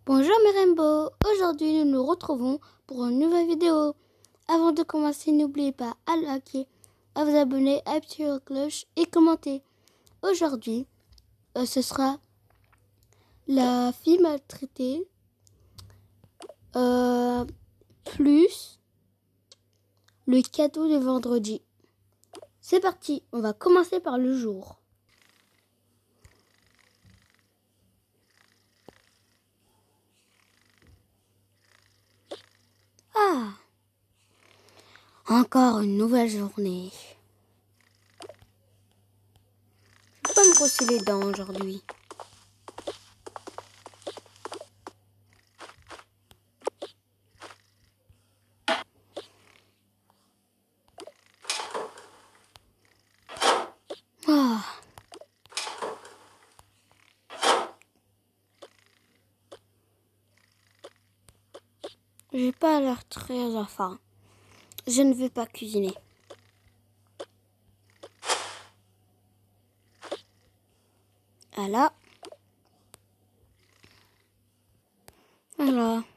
Bonjour mes rainbows, aujourd'hui nous nous retrouvons pour une nouvelle vidéo. Avant de commencer, n'oubliez pas à liker, à vous abonner, à activer la cloche et commenter. Aujourd'hui, ce sera la fille maltraitée plus le cadeau de vendredi. C'est parti, on va commencer par le jour. Ah, encore une nouvelle journée. Je vais pas me brosser les dents aujourd'hui. Ah. J'ai pas l'air très faim. Je ne veux pas cuisiner. Voilà. Voilà.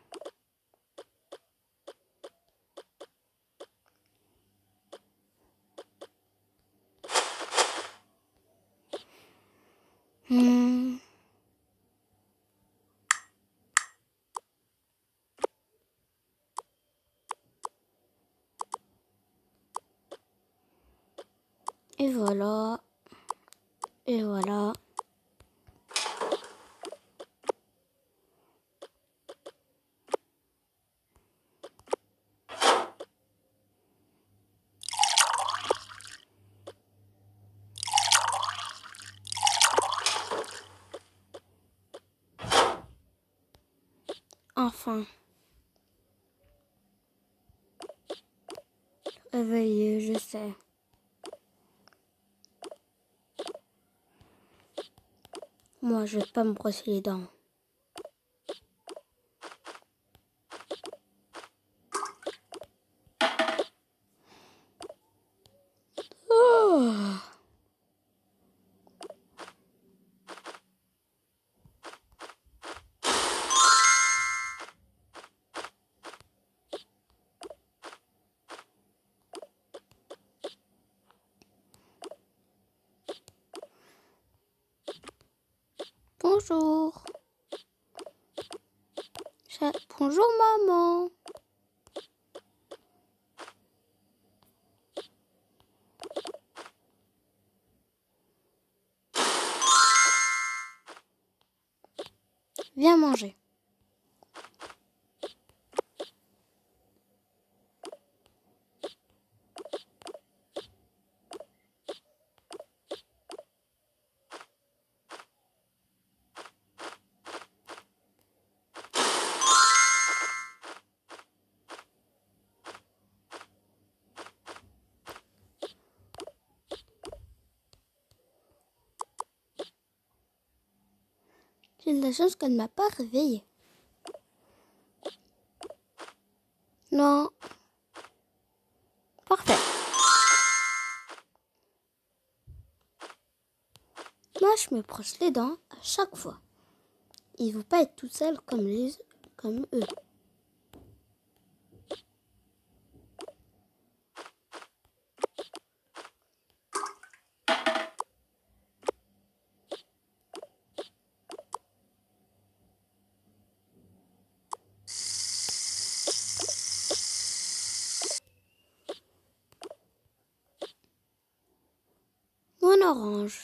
Et voilà. Et voilà. Enfin. Réveillé, je sais. Moi, je vais pas me brosser les dents. Oh. Bonjour. Bonjour, maman. Viens manger. J'ai de la chance qu'elle ne m'a pas réveillée. Non. Parfait. Moi, je me brosse les dents à chaque fois. Il ne faut pas être toute seule comme eux. Mon orange.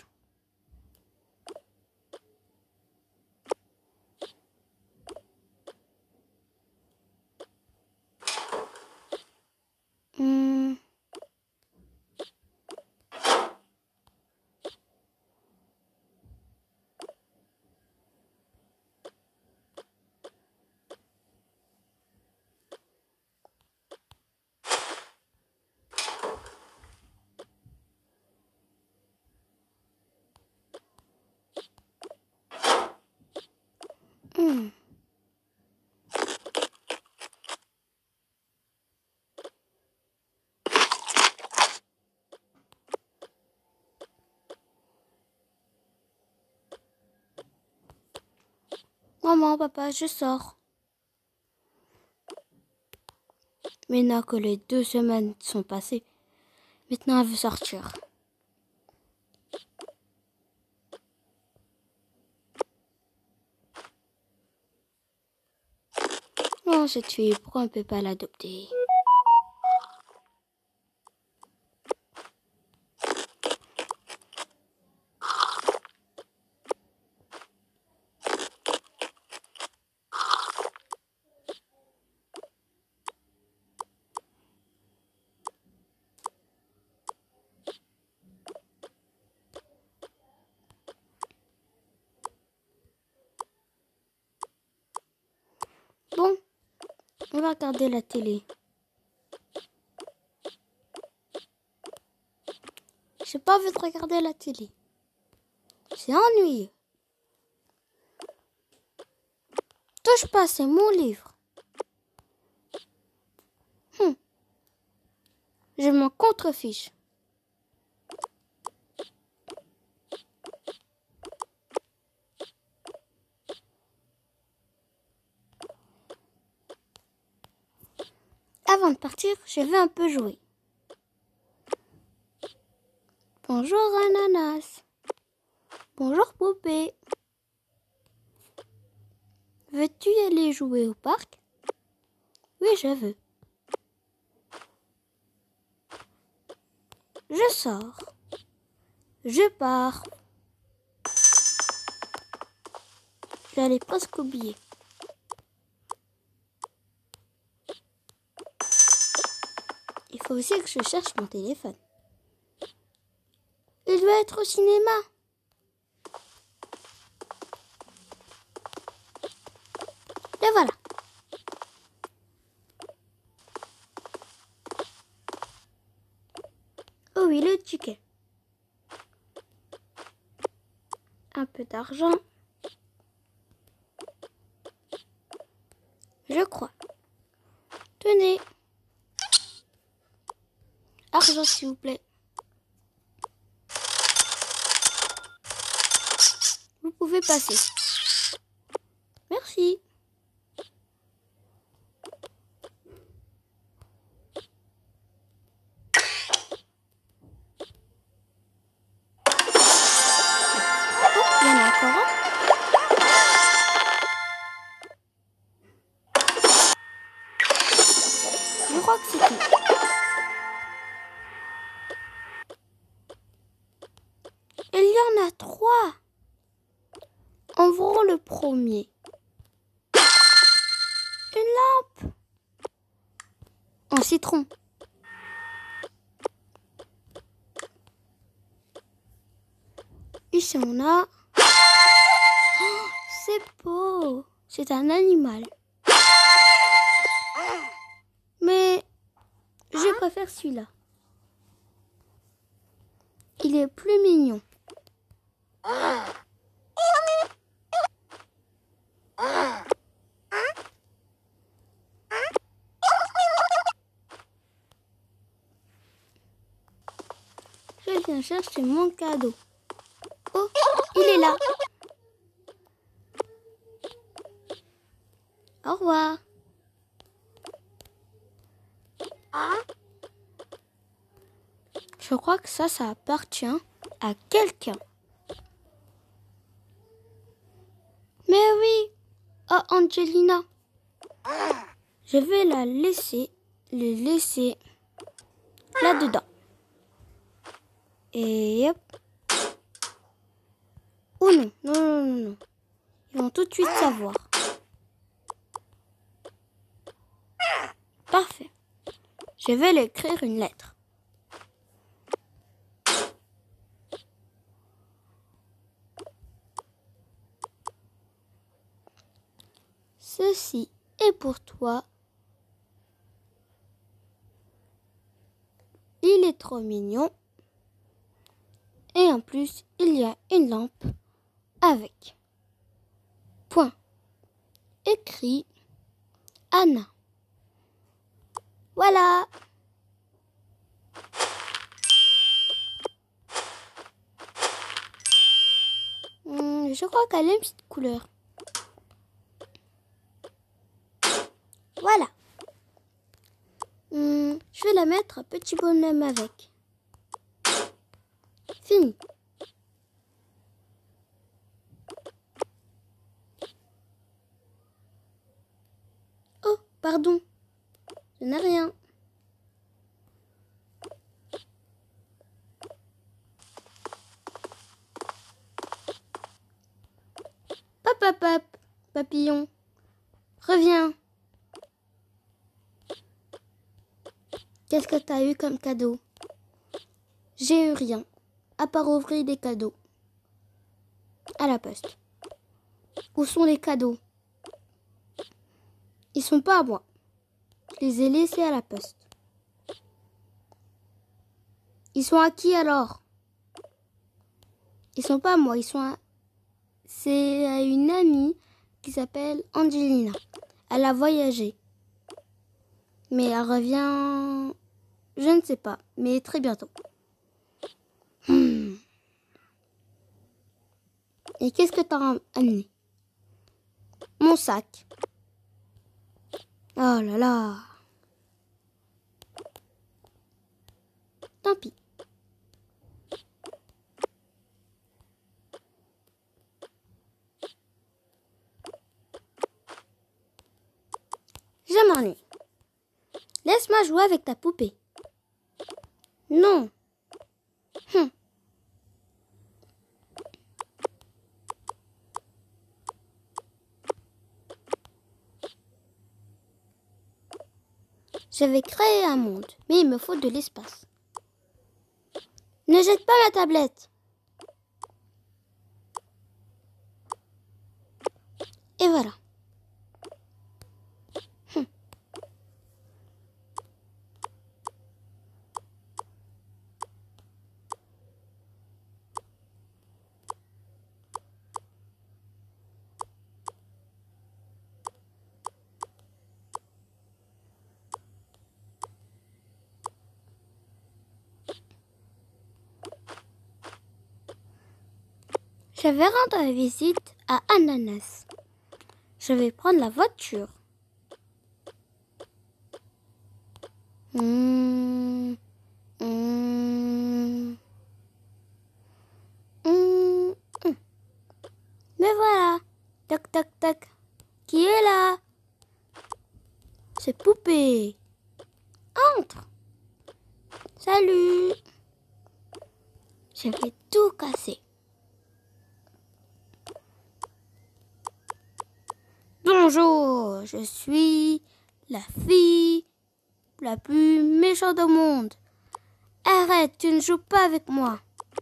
Maman, papa, je sors. Maintenant que les 2 semaines sont passées, maintenant elle veut sortir. Oh, cette fille, pourquoi on ne peut pas l'adopter? Bon, on va regarder la télé. J'ai pas envie de regarder la télé. C'est ennuyeux. Touche pas, c'est mon livre. Je m'en contrefiche. Avant de partir, je vais un peu jouer. Bonjour Ananas. Bonjour Poupée. Veux-tu aller jouer au parc? Oui, je veux. Je sors. Je pars. J'allais presque oublier. Il faut aussi que je cherche mon téléphone. Il doit être au cinéma. Le voilà. Oh oui, le ticket. Un peu d'argent. Je crois. Tenez. Argent, s'il vous plaît. Vous pouvez passer. Merci. Oh, il y en a encore un. Je crois que c'est tout. Il y en a 3. Ouvrons le premier. Une lampe. En citron. Ici on a... Oh, c'est beau. C'est un animal. Mais je préfère celui-là. Il est plus mignon. Je viens chercher mon cadeau. Oh, il est là. Au revoir. Je crois que ça appartient à quelqu'un. Mais oui. Oh, Angelina. Je vais le laisser là-dedans. Et hop. Oh non, non, non, non, non. Ils vont tout de suite savoir. Parfait. Je vais lui écrire une lettre. Ceci est pour toi. Il est trop mignon. Et en plus, il y a une lampe avec point écrit Anna. Voilà. Je crois qu'elle aime cette couleur. Voilà. Je vais la mettre petit bonhomme avec. Fini. Oh, pardon. Je n'ai rien. Pap, papillon. Reviens. Qu'est-ce que t'as eu comme cadeau? J'ai eu rien, à part ouvrir des cadeaux. À la poste. Où sont les cadeaux? Ils sont pas à moi. Je les ai laissés à la poste. Ils sont à qui alors? Ils sont pas à moi, c'est à une amie qui s'appelle Angelina. Elle a voyagé. Mais elle revient, je ne sais pas, mais très bientôt. Et qu'est-ce que t'as amené? Mon sac. Oh là là. Tant pis. Je m'ennuie. Laisse-moi jouer avec ta poupée. Non. Je vais créer un monde, mais il me faut de l'espace. Ne jette pas ma tablette. Et voilà. Je vais rendre visite à Ananas. Je vais prendre la voiture. Me voilà. Toc, toc, toc. Qui est là? C'est Poupée. Entre. Salut. Je vais tout casser. Bonjour, je suis la fille la plus méchante au monde. Arrête, tu ne joues pas avec moi.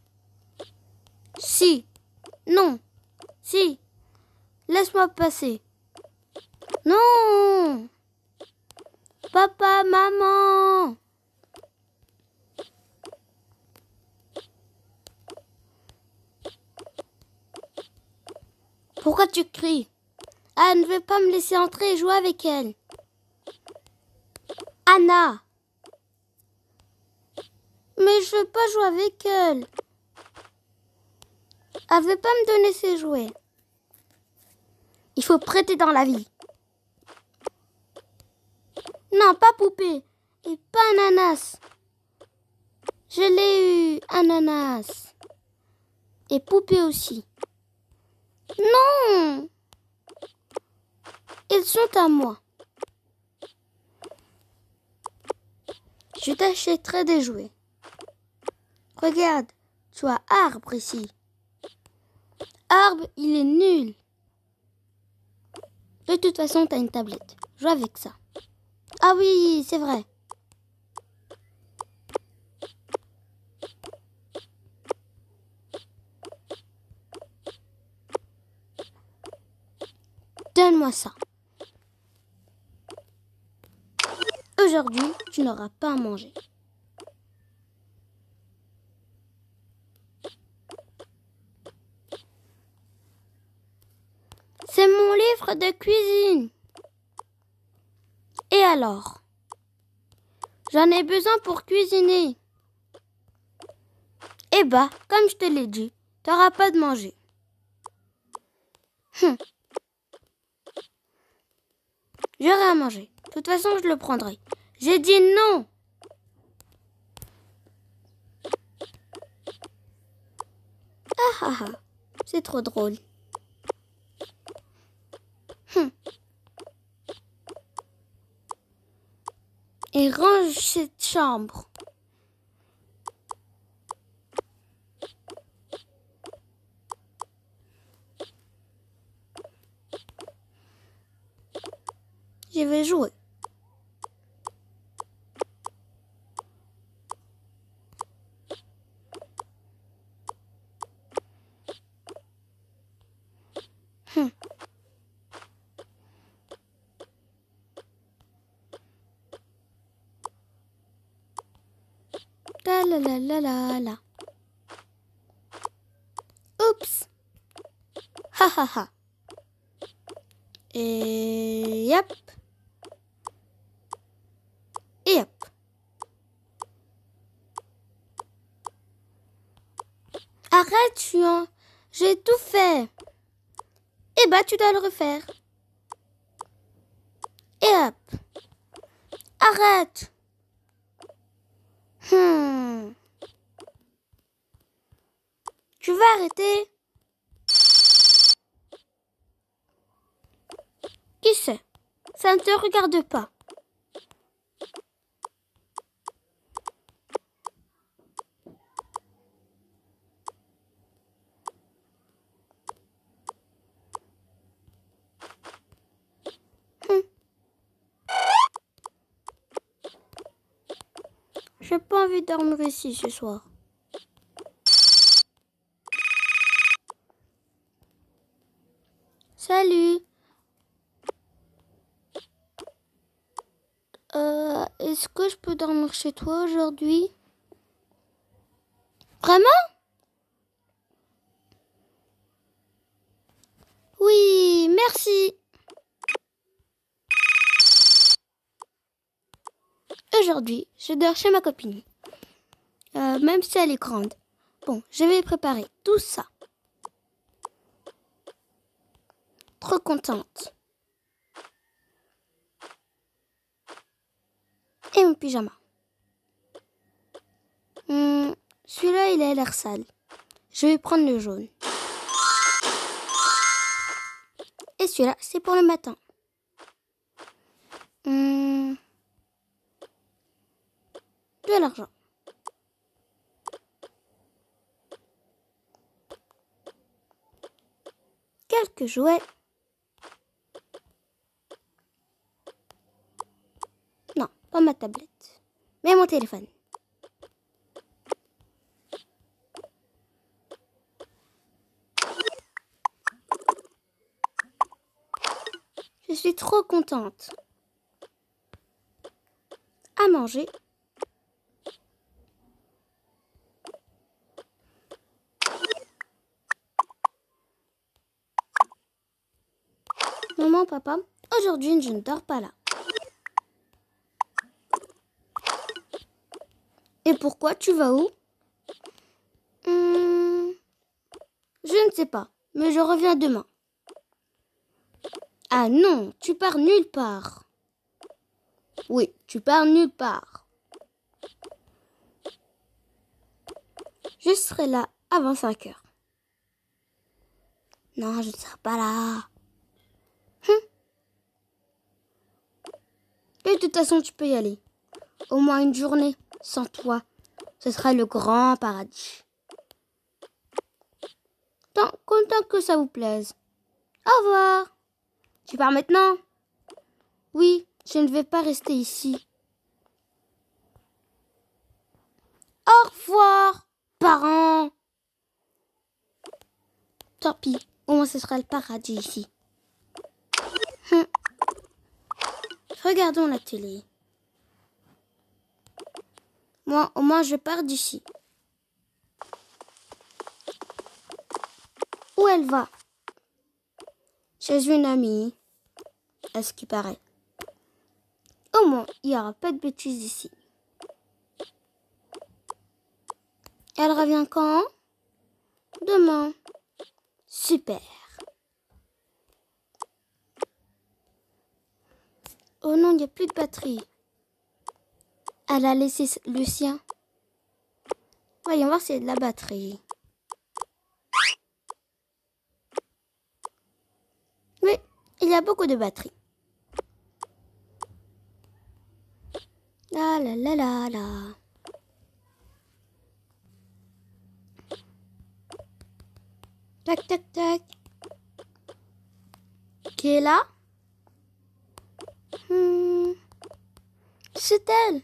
Si. Non. Si. Laisse-moi passer. Non. Papa, maman. Pourquoi tu cries? Elle ne veut pas me laisser entrer et jouer avec elle. Anna. Mais je veux pas jouer avec elle. Elle veut pas me donner ses jouets. Il faut prêter dans la vie. Non, pas Poupée. Et pas Ananas. Je l'ai eu, Ananas. Et Poupée aussi. Non. Ils sont à moi. Je t'achèterai des jouets. Regarde, tu as Arbre ici. Arbre, il est nul. De toute façon, t'as une tablette. Joue avec ça. Ah oui, c'est vrai. Donne-moi ça. Aujourd'hui, tu n'auras pas à manger. C'est mon livre de cuisine. Et alors? J'en ai besoin pour cuisiner. Eh bah, comme je te l'ai dit, t'auras pas de manger. Je J'aurai à manger. De toute façon, je le prendrai. J'ai dit non. Ah ah ah. C'est trop drôle. Et range cette chambre. Je vais jouer. La la la la la la. Oups. Ha ha ha. Et hop. Et hop. Arrête, Chuan. J'ai tout fait. Eh ben, tu dois le refaire. Et hop. Arrête. Tu vas arrêter? Qui sait? Ça ne te regarde pas. J'ai pas envie de dormir ici ce soir. Salut. Est-ce que je peux dormir chez toi aujourd'hui? Vraiment? Oui, merci. Aujourd'hui, je dors chez ma copine. Même si elle est grande. Bon, je vais préparer tout ça. Trop contente. Et mon pyjama. Celui-là, il a l'air sale. Je vais prendre le jaune. Et celui-là, c'est pour le matin. De l'argent. Quelques jouets. Non, pas ma tablette, mais mon téléphone. Je suis trop contente. À manger. Maman, papa, aujourd'hui, je ne dors pas là. Et pourquoi? Tu vas où? Je ne sais pas, mais je reviens demain. Ah non, tu pars nulle part. Oui, tu pars nulle part. Je serai là avant 5 heures. Non, je ne serai pas là. Et de toute façon, tu peux y aller. Au moins une journée sans toi. Ce sera le grand paradis. Content que ça vous plaise. Au revoir. Tu pars maintenant? Oui, je ne vais pas rester ici. Au revoir, parents. Tant pis, au moins ce sera le paradis ici. Regardons la télé. Moi, au moins, je pars d'ici. Où elle va? Chez une amie, à ce qui paraît. Au moins, il n'y aura pas de bêtises ici. Elle revient quand? Demain. Super. Oh non, il n'y a plus de batterie. Elle a laissé le sien. Voyons voir s'il y a de la batterie. Oui, il y a beaucoup de batterie. La la la la la. Tac tac tac. Qui est là? C'est elle.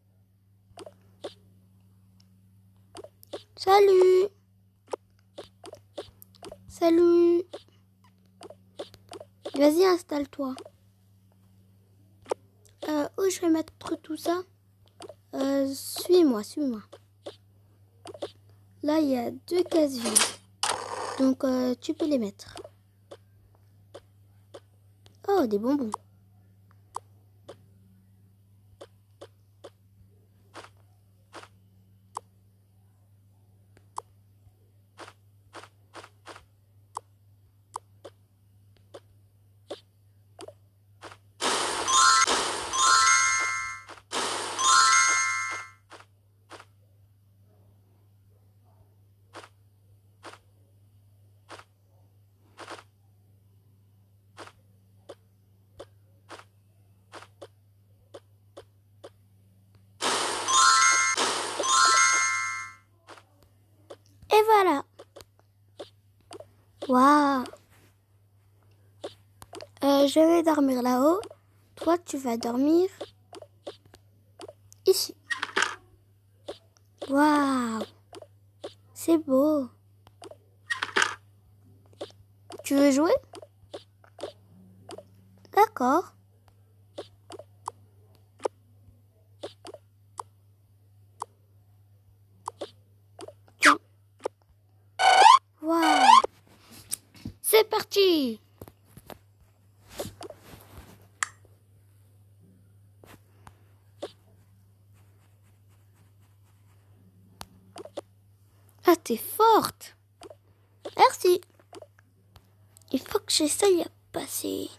Salut. Salut. Vas-y, installe-toi. Où je vais mettre tout ça? Suis-moi, suis-moi. Là, il y a 2 cases vides. Donc, tu peux les mettre. Oh, des bonbons. Et voilà. Waouh. Je vais dormir là-haut. Toi, tu vas dormir ici. Waouh. C'est beau. Tu veux jouer? D'accord. Tiens. Waouh. C'est parti. Ah, t'es forte. Merci. Il faut que j'essaye à passer.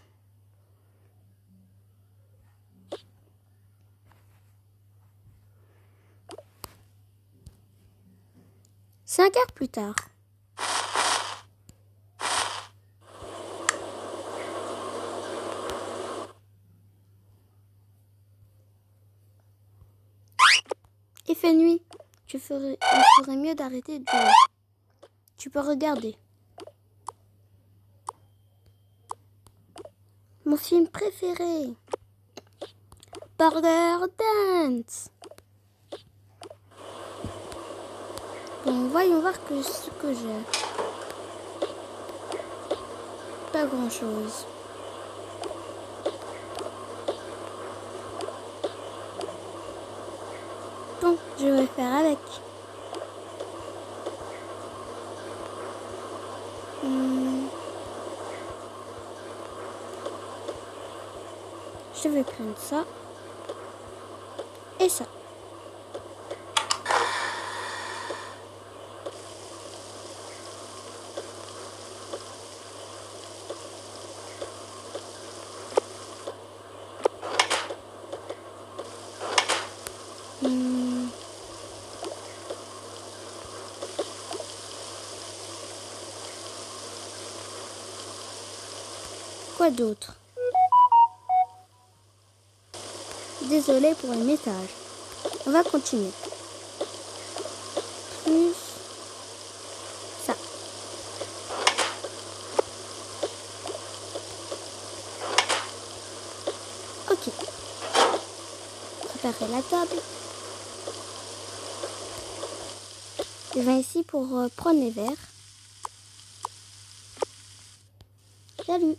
Cinq heures plus tard. Il fait nuit. Il ferait mieux d'arrêter de jouer. Tu peux regarder. Mon film préféré. Burger Dance. Bon, voyons voir ce que j'ai. Pas grand chose. Bon, je vais faire avec. Je vais prendre ça. Et ça. Quoi d'autre? Désolé pour le message. On va continuer. Plus ça. Ok. Préparer la table. Je viens ici pour prendre les verres. Salut.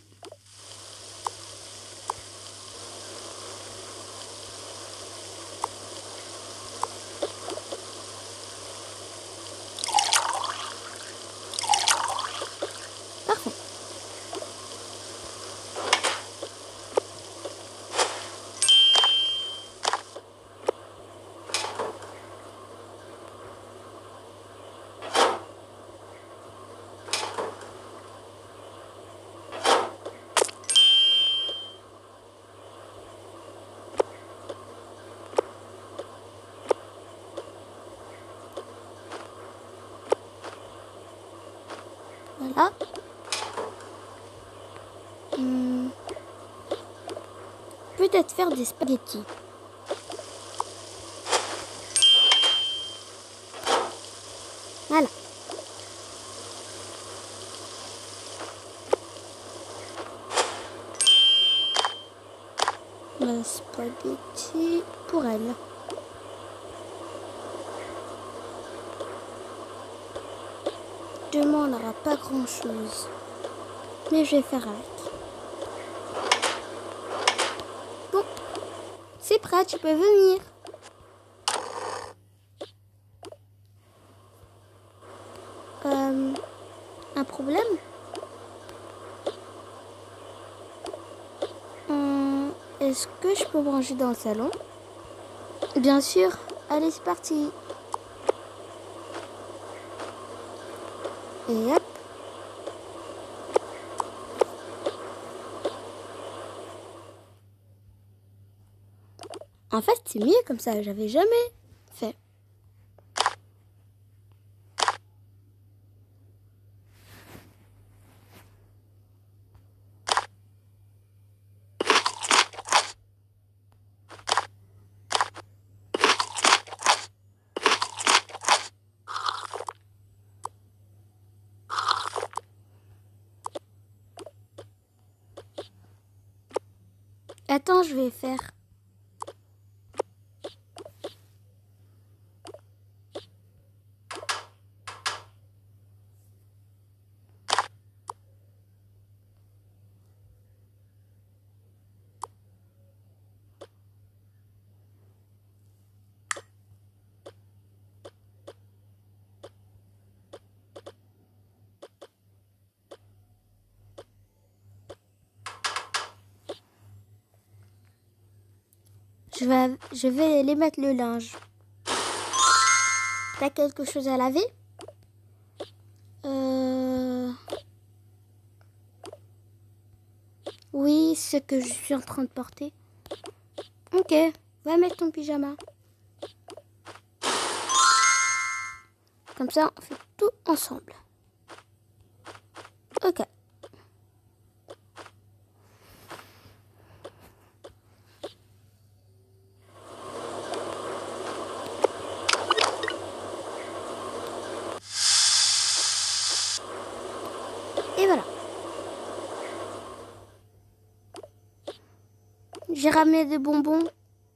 Parfait. peut-être faire des spaghettis. Voilà. Le spaghetti pour elle. Demain, on n'aura pas grand-chose. Mais je vais faire avec. Bon, c'est prêt, tu peux venir. Un problème? Est-ce que je peux manger dans le salon? Bien sûr. Allez, c'est parti. Et hop. En fait, c'est mieux comme ça. J'avais jamais fait. Attends, je vais faire. Je vais aller mettre le linge. T'as quelque chose à laver? Oui, ce que je suis en train de porter. Ok, va mettre ton pyjama. Comme ça, on fait tout ensemble. Ok. Et voilà. J'ai ramené des bonbons.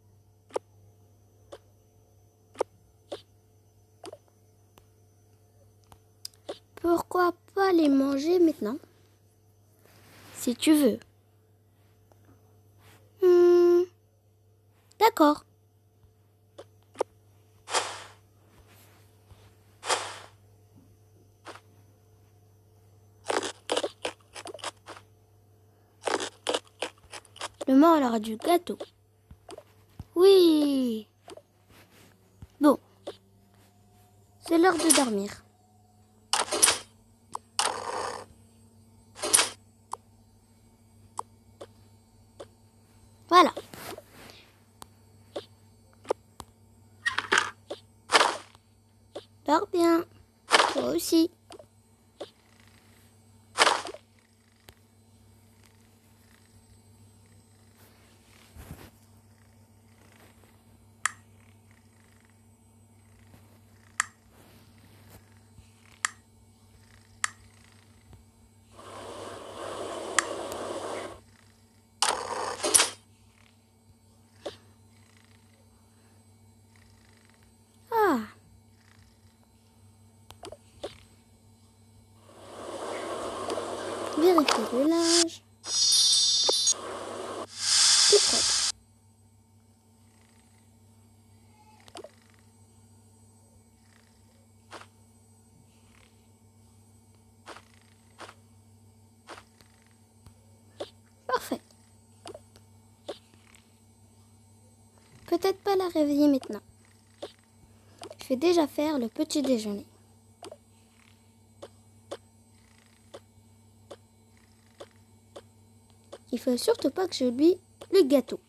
Pourquoi pas les manger maintenant? Si tu veux. D'accord. Demain, on aura du gâteau. Oui. Bon. C'est l'heure de dormir. Voilà. Dors bien. Toi aussi. Ah. Vérifier le linge. Tout propre. Parfait. Peut-être pas la réveiller maintenant. Je vais déjà faire le petit déjeuner. Il faut surtout pas que j'oublie le gâteau.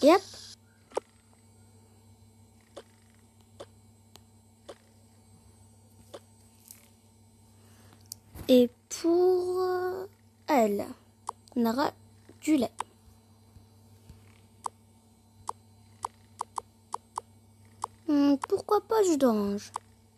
Et hop. Et pour elle, on aura du lait. Pourquoi pas jus d'orange?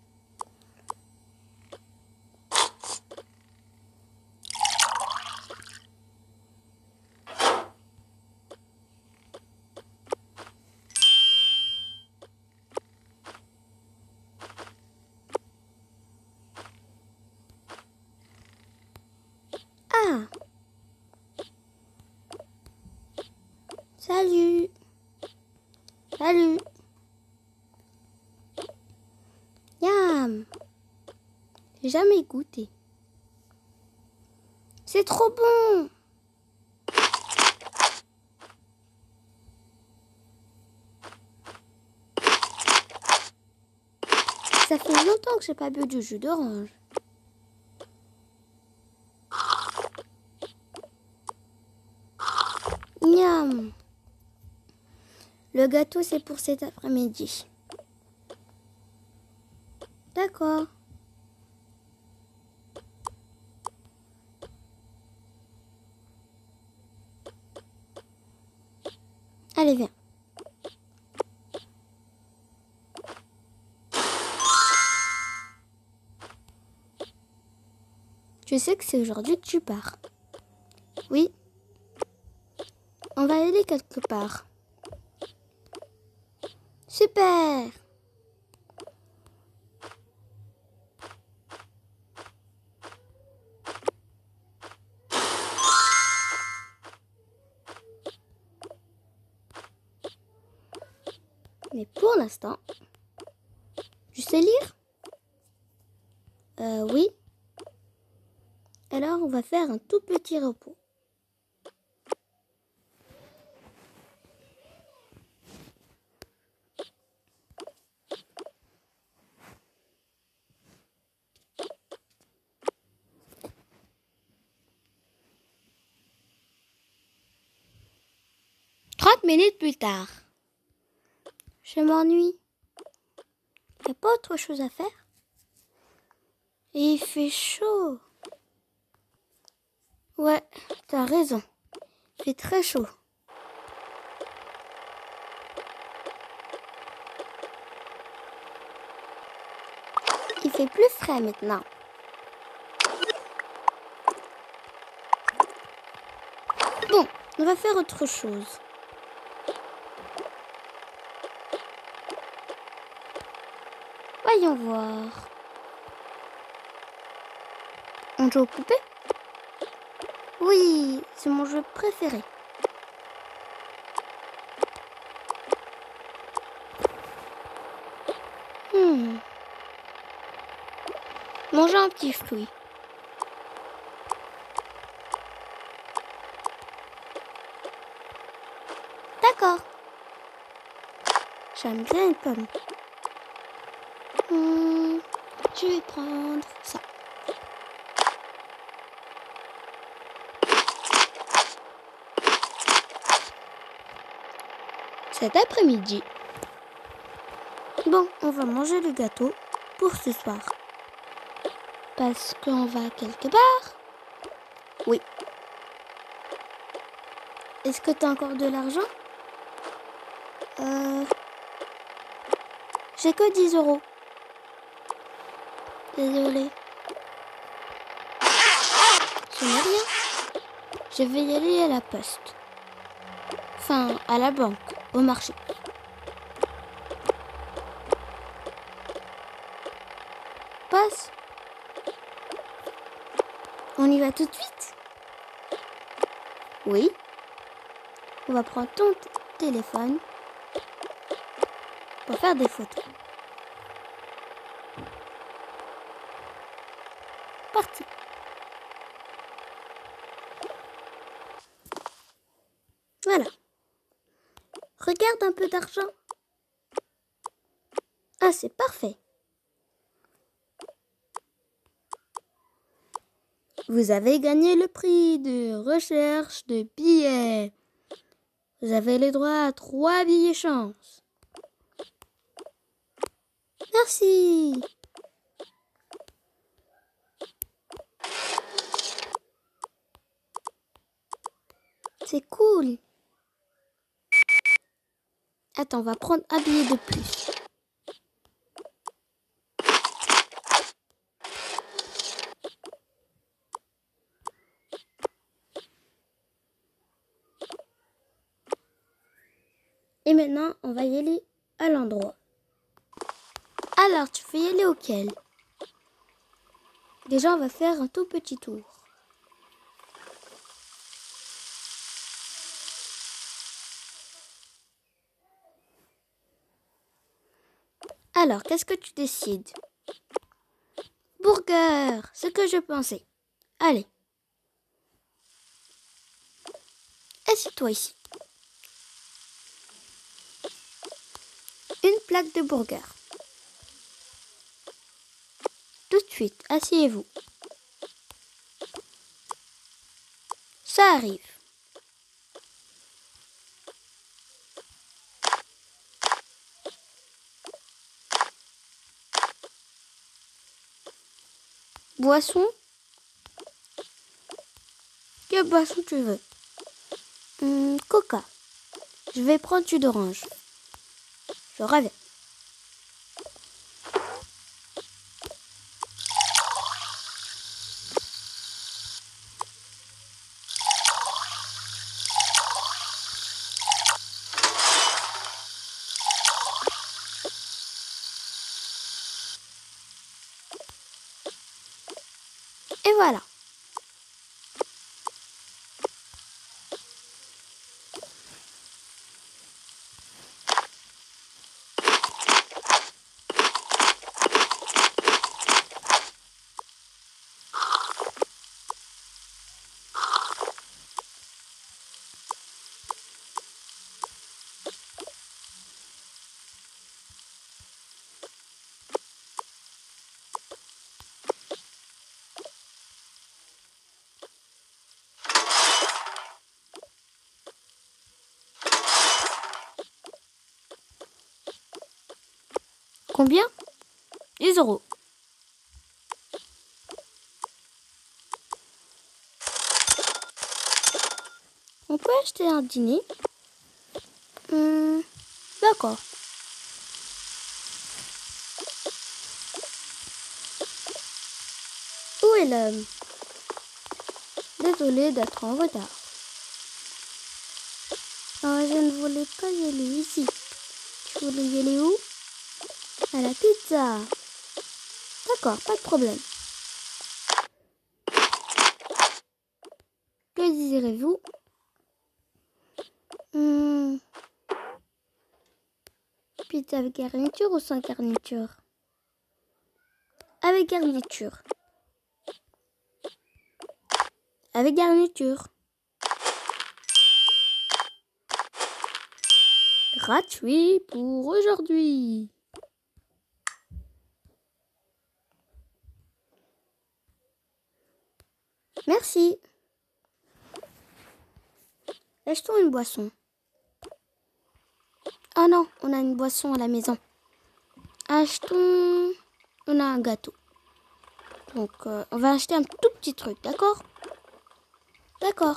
Ah! Salut! Salut! Yam! J'ai jamais goûté. C'est trop bon! Ça fait longtemps que j'ai pas bu du jus d'orange. Miam! Le gâteau, c'est pour cet après-midi. D'accord. Allez, viens. Je sais que c'est aujourd'hui que tu pars. Oui. On va aller quelque part. Super! Mais pour l'instant, tu sais lire? Oui. Alors, on va faire un tout petit repos. Trente minutes plus tard. Je m'ennuie. Y a pas autre chose à faire? Et il fait chaud. Ouais, t'as raison. Il fait très chaud. Il fait plus frais maintenant. Bon, on va faire autre chose. Voyons voir. On joue aux poupées? Oui, c'est mon jeu préféré. Manger un petit fruit. D'accord. J'aime bien une pomme. Je vais prendre ça. Cet après-midi, bon, on va manger le gâteau pour ce soir. Parce qu'on va quelque part. Oui. Est-ce que tu as encore de l'argent? J'ai que 10 euros. Désolée. Ce n'est rien. Je vais y aller à la poste. Enfin, à la banque, au marché. Passe. On y va tout de suite? Oui. On va prendre ton téléphone pour faire des photos. Parti. Voilà. Regarde un peu d'argent. Ah, c'est parfait. Vous avez gagné le prix de recherche de billets. Vous avez le droit à 3 billets chance. Merci. C'est cool. Attends, on va prendre un billet de plus. Et maintenant, on va y aller à l'endroit. Alors, tu veux y aller auquel? Déjà, on va faire un tout petit tour. Alors, qu'est-ce que tu décides? Burger, ce que je pensais. Allez. Assieds-toi ici. Une plaque de burger. Tout de suite, asseyez-vous. Ça arrive. Boisson? Quelle boisson tu veux? Coca. Je vais prendre jus d'orange. Je reviens. Et voilà. Combien? 10 euros. On peut acheter un dîner? D'accord. Où est l'homme? Désolée d'être en retard. Oh, je ne voulais pas y aller ici. Tu voulais y aller où? À la pizza. D'accord, pas de problème. Que désirez-vous? Pizza avec garniture ou sans garniture? Avec garniture. Avec garniture. Gratuit pour aujourd'hui. Merci. Achetons une boisson. Ah non, on a une boisson à la maison. Achetons... On a un gâteau. Donc, on va acheter un tout petit truc, d'accord? D'accord.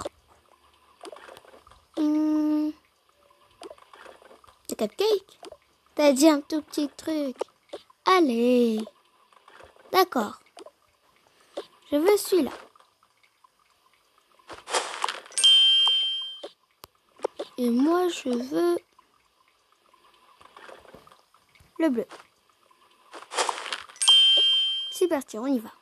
C'est cupcake? T'as dit un tout petit truc. Allez. D'accord. Je veux celui-là. Et moi, je veux le bleu. C'est parti, on y va.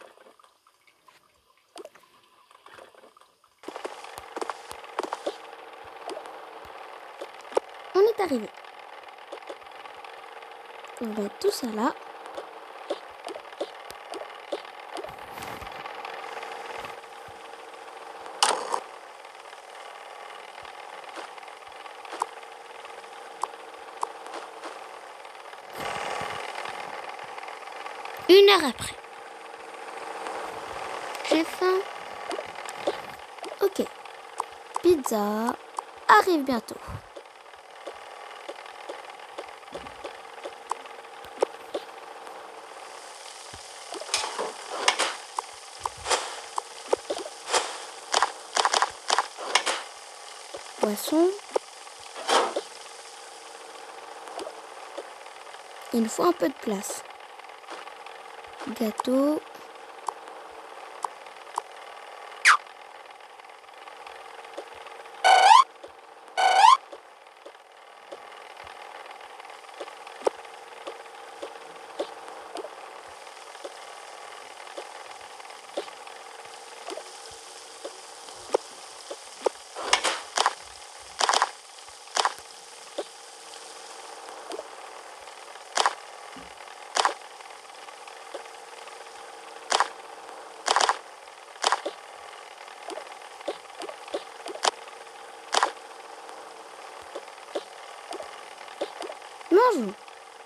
On est arrivé. On va mettre tout ça là. Une heure après. J'ai faim. Ok. Pizza. arrive bientôt. Poisson. Il nous faut un peu de place. Gâteau. Mangeons.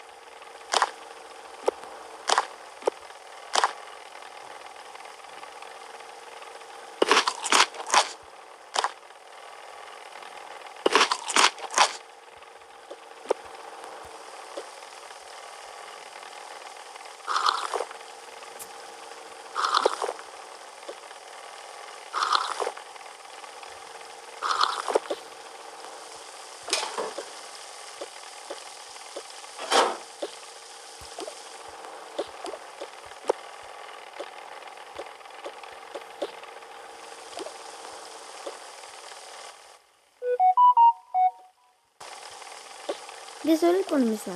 Désolée pour le message.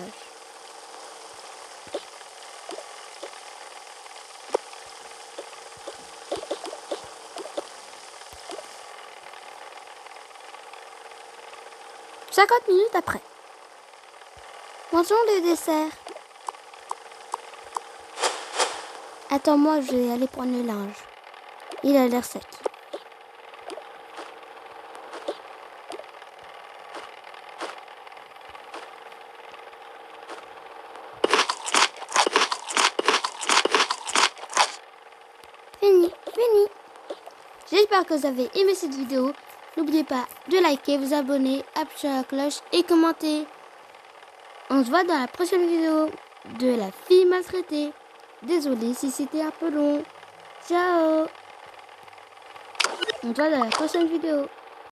« 50 minutes après. Mangeons le dessert. Attends-moi, je vais aller prendre le linge. Il a l'air sec. Fini. J'espère que vous avez aimé cette vidéo. N'oubliez pas de liker, vous abonner, appuyer sur la cloche et commenter. On se voit dans la prochaine vidéo de la fille maltraitée. Désolée si c'était un peu long. Ciao. On se voit dans la prochaine vidéo.